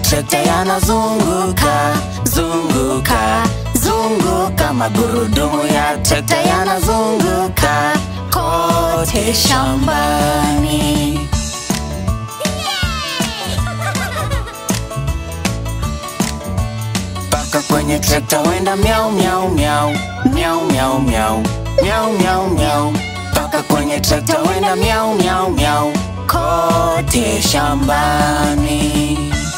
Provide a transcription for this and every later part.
trekta yanazunguka, zunguka, zunguka. Magurudumu ya trekta yanazunguka kote shambani. Paka kwenye trekta wenda miau miau miau, miau miau miau, miau miau miau. Paka kwenye trekta wenda miau miau miau kote shambani.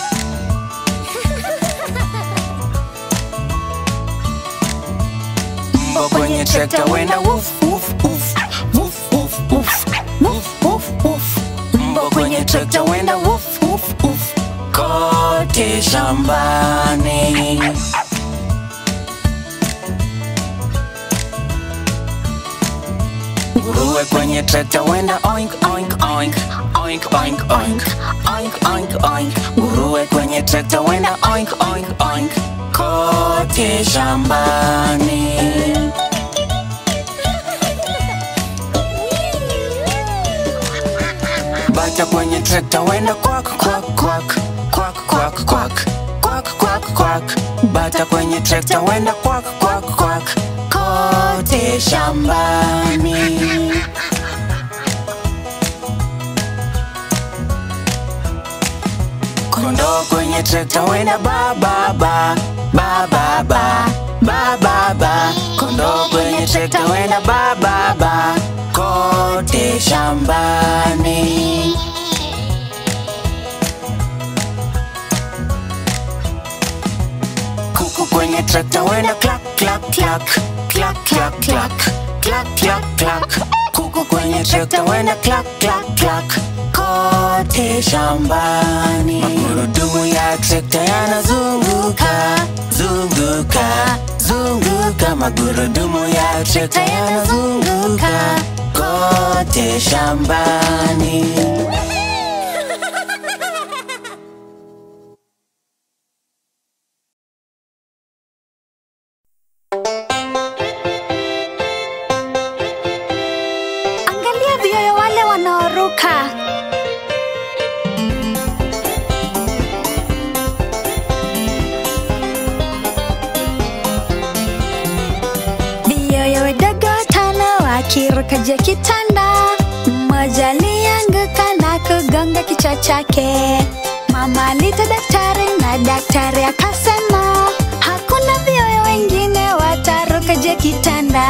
Mbwa kwenye trekta wenda woof woof woof, woof woof woof, woof woof woof. Mbwa kwenye trekta wenda woof woof woof kote shambani. Nguruwe kwenye trekta wenda oink oink oink, oink oink oink, oink oink oink. Nguruwe kwenye trekta wenda oink oink oink kote shambani. Bata kwenye trekta wenda quack quack quack, quack quack quack, quack quack quack. Bata kwenye trekta wenda quack quack quack kote shambani. Kondoo kwenye trekta wenda ba ba ba, ba ba ba, ba ba ba. Kondoo kwenye trekta wenda ba ba ba kote shambani. Kuku kwenye trekta wenda clack clack clack, clack clack clack, clack clack clack. Kuku kwenye trekta wenda clack clack clack kote shambani. Magurudumu ya trekta yanazunguka, zunguka, zunguka. Magurudumu ya trekta yanazunguka kote shambani. Angalia vioyo wale wanaoruka. Vioyo wadogo watano wakiruka juu ya kitanda. Mmoja alianguka na kugonga kichwa chake. Mama aliita daktari na daktari akasema hakuna vioyo wengine wataruka juu ya kitanda.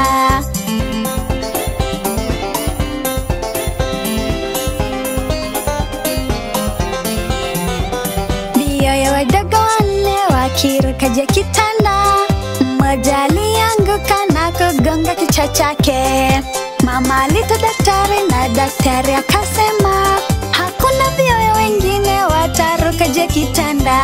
Vioyo wadogo wanne wakiruka juu ya kitanda. Mmoja alianguka na kugonga kichwa chake. Mama aliita daktari na daktari akasema hakuna vioyo wengine wataruka juu ya kitanda.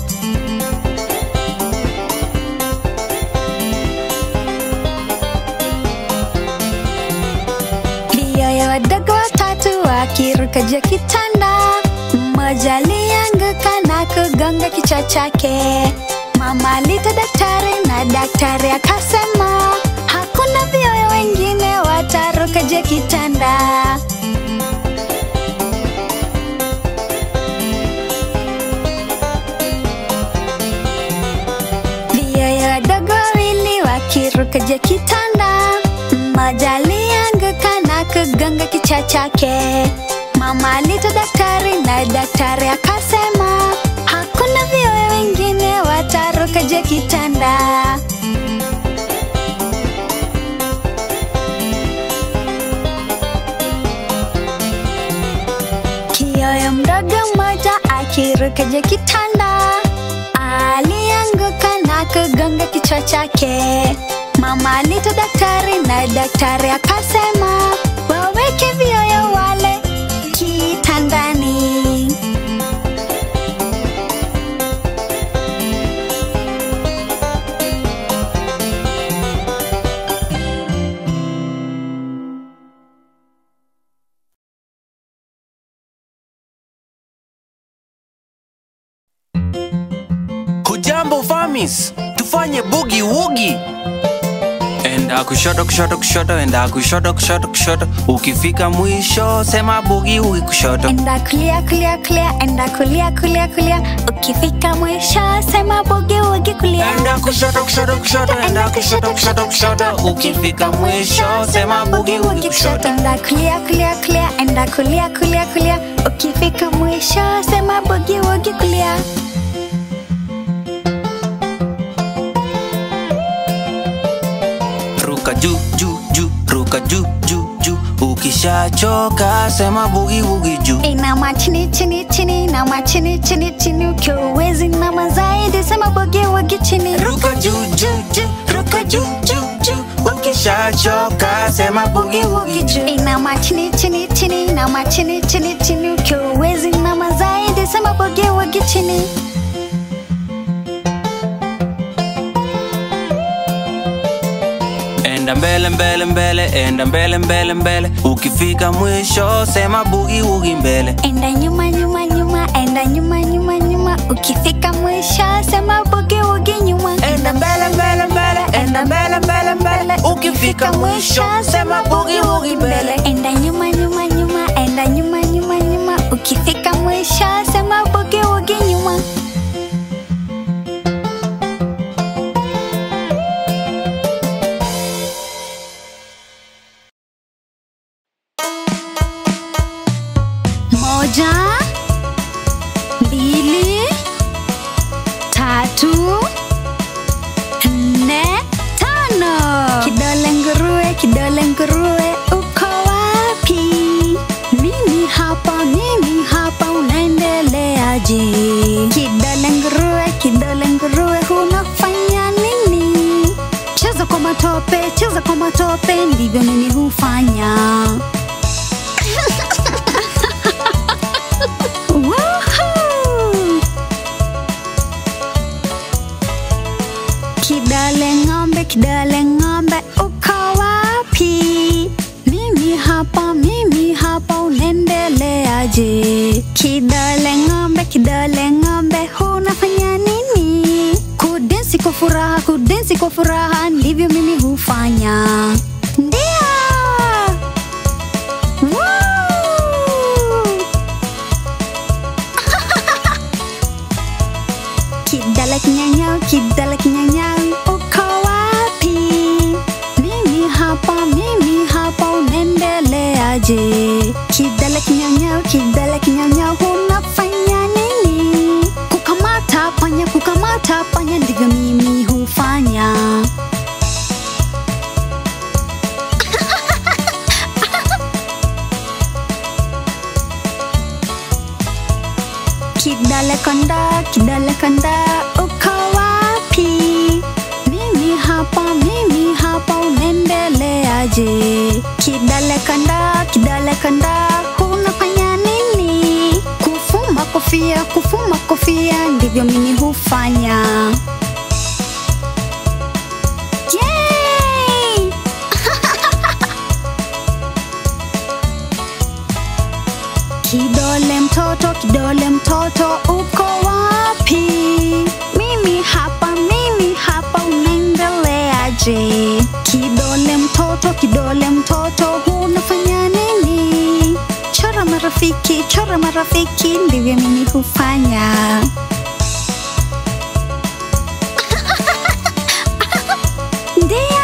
Vioyo wadogo watatu wakiruka juu ya kitanda. Mmoja alianguka na kugonga kichwa chake. Mama aliita daktari na daktari akasema hakuna vioyo wengine wataruka juu ya kitanda. Vioyo wadogo wawili wakiruka juu ya kitanda. Mmoja alianguka na kugonga kichwa chake. Mama aliita daktari na daktari akasema hakuna vioyo wengine wataruka juu ya kitanda. Kioyo mdogo mmoja akiruka juu ya kitanda. Alianguka na kugonga kichwa chake. Mama aliita daktari na daktari akasema waweke vioyo wale kitandani. Hujambo famis, tufanye boogie woogie. And Enda kushoto kushoto kushoto, enda kushoto kushoto kushoto. Ukifika mwisho sema bugi bugi kushoto. Enda kulia kulia kulia, enda kulia kulia kulia. Ukifika mwisho sema bugi bugi kulia. Enda kushoto kushoto kushoto, enda kushoto kushoto kushoto. Ukifika mwisho sema bugi bugi kushoto. Enda kulia kulia kulia, enda kulia kulia kulia. Ukifika mwisho sema bugi bugi kulia. Ruka juu juu juu, ruka juu juu juu. Ukishachoka sema bugi bugi juu. Inama chini chini chini, inama chini chini chini. Ukiwezi inama zaidi sema bugi bugi chini. Ruka juu juu juu, ruka juu juu juu. Ukishachoka sema bugi bugi juu. Inama chini chini chini, inama chini chini chini. Ukiwezi inama zaidi sema bugi bugi chini. Enda mbele mbele mbele, enda mbele mbele mbele. Ukifika mwisho sema bugi bugi mbele. Enda nyuma nyuma nyuma, enda nyuma nyuma nyuma. Ukifika mwisho sema bugi bugi nyuma. Enda mbele mbele mbele, enda mbele mbele mbele. Ukifika mwisho sema bugi bugi mbele. Enda nyuma nyuma nyuma, enda nyuma nyuma nyuma. Ukifika mwisho sema bugi bugi nyuma. Moja, mbili, tatu, nne, tano. Kidole nguruwe, kidole nguruwe, uko wapi? Mimi hapa, unaendeleaje? Kidole nguruwe, unafanya nini? Cheza kwa matope, ndivyo mimi hufanya. Kidole ng'ombe, uko wapi? Mimi hapa, unaendeleaje? Kidole ng'ombe, unafanya nini? Kudensi kwa furaha, ndivyo mimi hufanya. Ndio! Kidole kinyanyau, uko wapi? Mimi hapa, unaendeleaje? Kidole kinyanyau, unafanya nini? Kukamata panya, ndivyo mimi hufanya. Kidole konda, uko wapi? Mimi hapa, unaendeleaje? Kidole konda, unafanya nini? Kufumba kofia, ndivyo mimi hufanya. Yay! Kidole mtoto, uko wapi? Mimi hapa, unaendeleaje? Kidole mtoto, unafanya nini? Chora marafiki, ndivyo mimi hufanya. Ndio!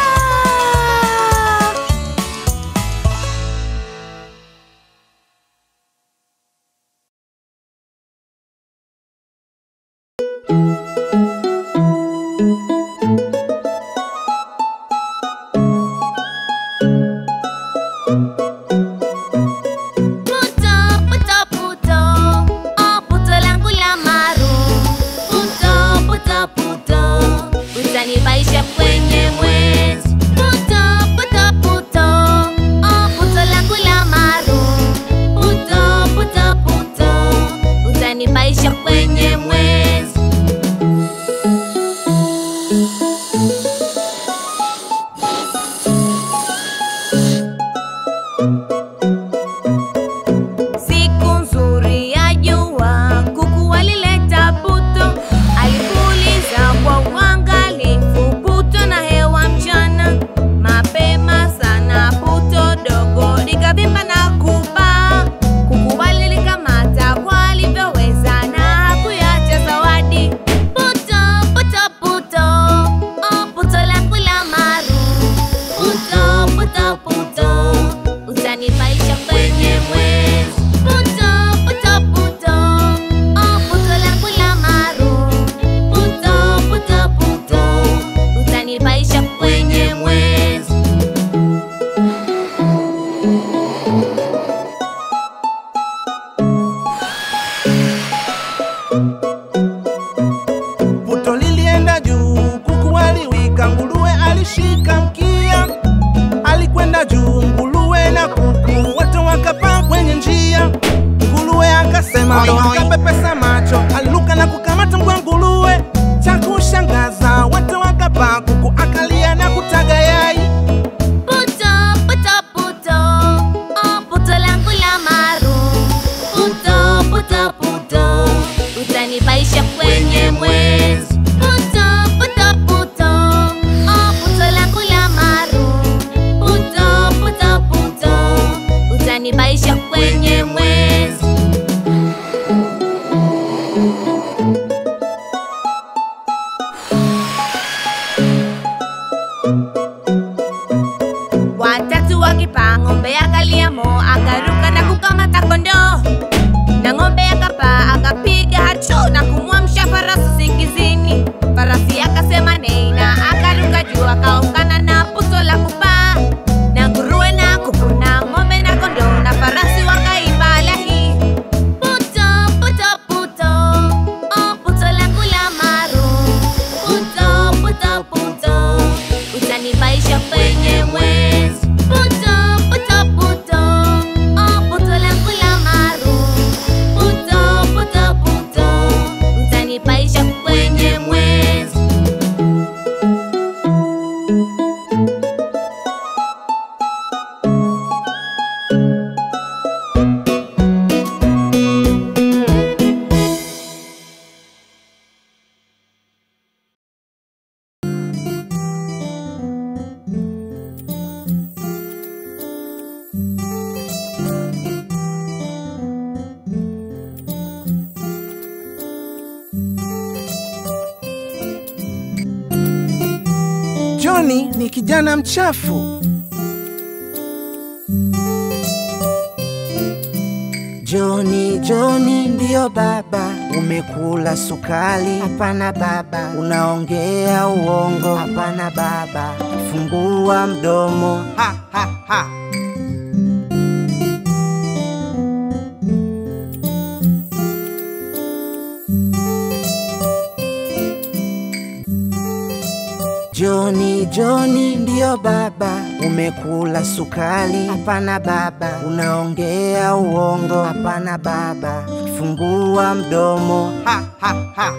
Puto, puto, puto, oh puto langu la maru. Johnny ni kijana mchafu. Johnny ndio baba. Umekula sukari? Hapana baba. Unaongea uongo? Hapana baba. Fungua mdomo. Ha ha ha. Johnny ndio baba. Umekula sukari? Hapana baba. Unaongea uongo? Hapana baba. Fungua mdomo. Ha ha ha.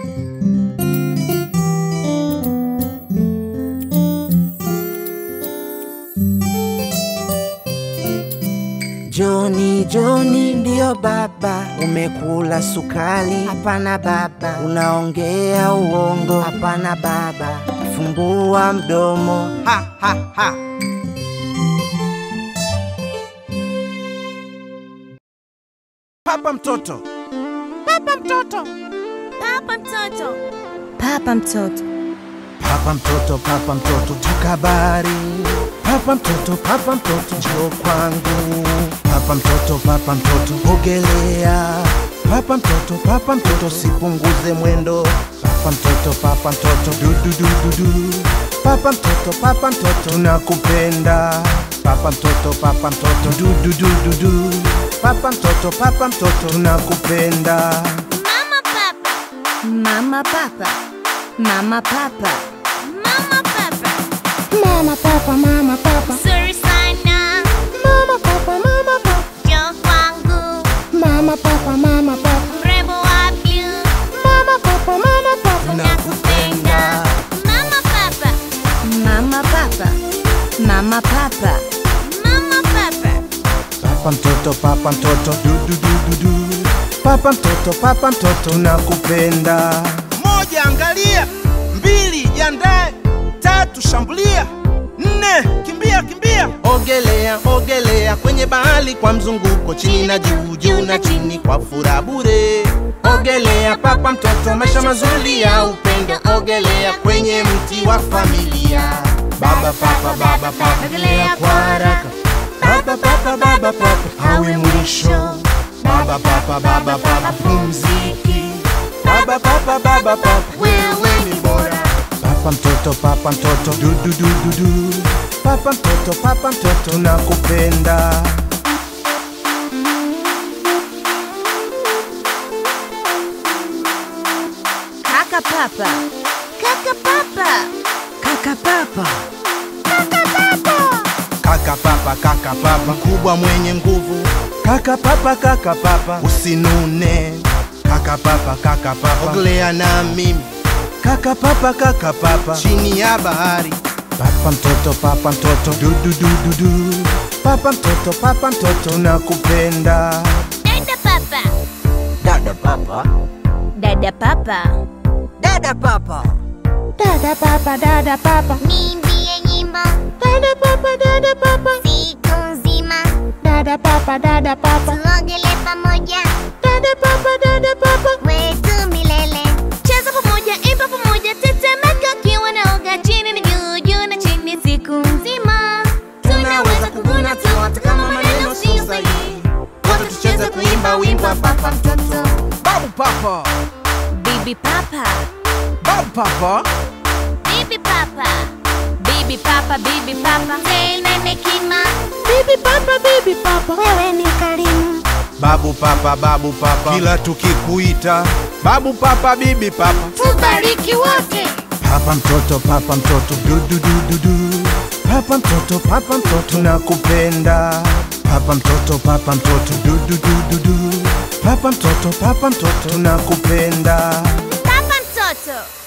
Johnny ndio baba. Umekula sukari? Hapana baba. Unaongea uongo? Hapana baba. Fungua mdomo. Ha ha ha. Papa mtoto. Papa mtoto. Papa mtoto. Papa mtoto. Papa mtoto, papa mtoto, takabari. Papa mtoto, njoo kwangu. Papa mtoto, ogelea. Papa mtoto, sipunguze mwendo. Papa mtoto, du du du du du. Papa mtoto, tunakupenda. Papa mtoto, du du du du du. Papa mtoto, tunakupenda. Mama papa. Mama papa. Mama papa. Mama papa. Mama papa, mama papa. Sorry sana. Mama papa, mama papa. Njoo kwangu. Mama papa, mama papa. Mrembo wa blue. Mama papa, mama papa. Nakupenda. Mama papa. Mama papa. Mama papa. Mama papa. Papa mtoto, du du du du du. Papa mtoto, tunakupenda. Moja, angalia. 2, jiandae. 3, shambulia. 4, kimbia. Ogelea kwenye bahari kwa mzunguko, chini na juu, juu na chini kwa furaha bure. Ogelea papa mtoto, maisha mazuri ya upendo. Ogelea kwenye mti wa familia. Baba papa, ogelea kwa haraka. Baba papa, hawe mwisho. Baba papa, pumziki. Baba papa, wewe ni bora. Papa mtoto, du du du du du. Papa mtoto, tunakupenda. Kaka papa. Kaka papa. Kaka papa. Kaka papa, mkubwa mwenye nguvu. Kaka papa, usinune. Kaka papa, ogelea na mimi. Kaka papa, chini ya bahari. Papa mtoto, du du du du du. Papa mtoto, tunakupenda. Dada papa. Dada papa. Dada papa. Dada papa. Dada papa, dada papa. Niimbie nyimbo. Dada papa, dada papa. Siku nzima. Dada papa, dada papa. Tuogele pamoja. Dada papa, dada papa. Wetu milele. Cheza pamoja, imba pamoja, tetemeka ukiwa naoga, chini na juu, juu na chini siku nzima. Tunaweza kuvuna tu hata kama maneno sio sahihi. Wote tucheze kuimba wimbo wa papa mtoto. Babu papa. Bibi papa. Babu papa. Bibi papa. Bibi papa, bibi papa. Tena hekima. Bibi papa. Wewe ni karimu. Babu papa, kila tukikuita. Babu papa, bibi papa, Tubariki wote. papa mtoto, du du du du du. Papa mtoto, tunakupenda. Papa mtoto, du du du du du. Papa mtoto, tunakupenda. Papa mtoto.